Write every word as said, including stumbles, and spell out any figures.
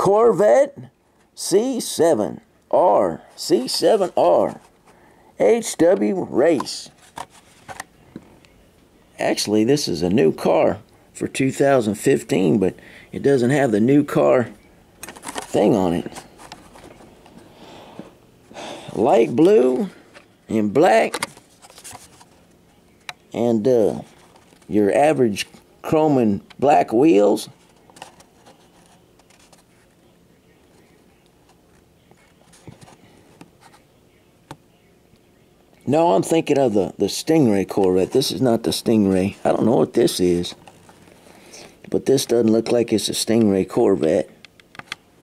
Corvette C seven R. C seven R. H W Race. Actually, this is a new car for two thousand fifteen, but it doesn't have the new car thing on it. Light blue and black, and uh, your average chrome and black wheels. No, I'm thinking of the, the Stingray Corvette. This is not the Stingray. I don't know what this is, but this doesn't look like it's a Stingray Corvette.